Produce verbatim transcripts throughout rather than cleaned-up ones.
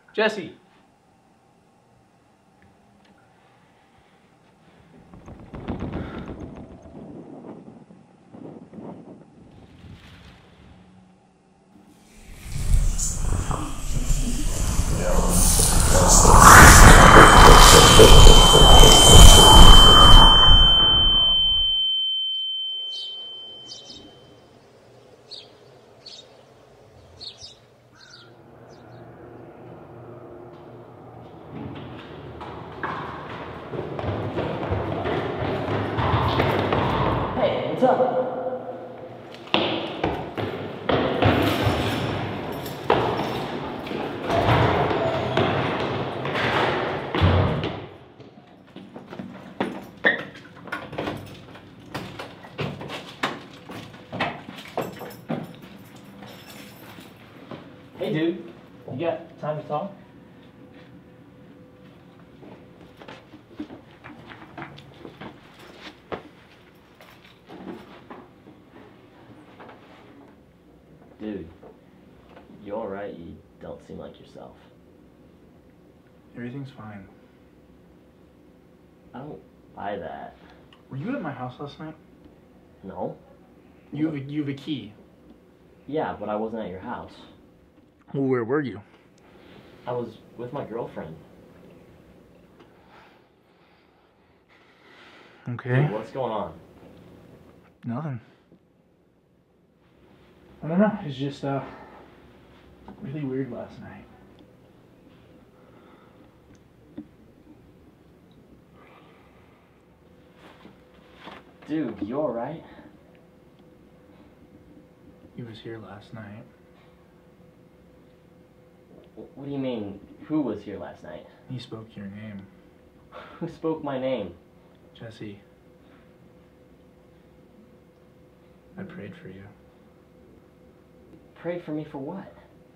Jesse! Hey, what's up? Hey dude, you got time to talk? Dude, you alright? You don't seem like yourself. Everything's fine. I don't buy that. Were you at my house last night? No? You have a, you have a key. Yeah, but I wasn't at your house. Well, where were you? I was with my girlfriend. Okay. Dude, what's going on? Nothing. I don't know. It's just uh really weird last night. Dude, you alright? He was here last night. What do you mean, who was here last night? He spoke your name. Who spoke my name? Jesse. I prayed for you. Prayed for me for what?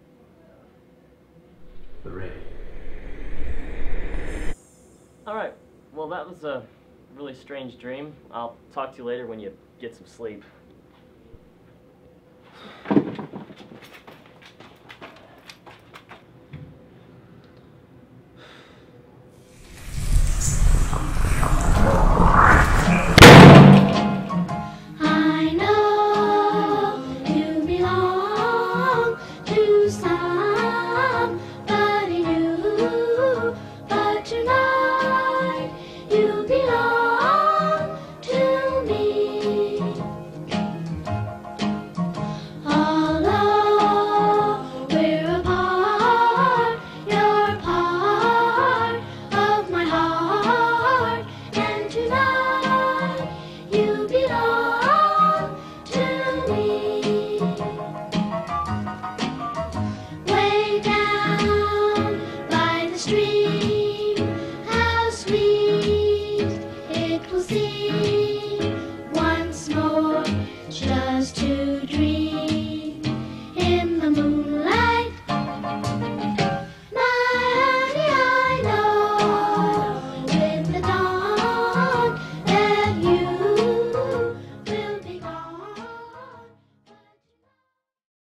The Rake. Alright, well that was a really strange dream. I'll talk to you later when you get some sleep. I know you belong to someone.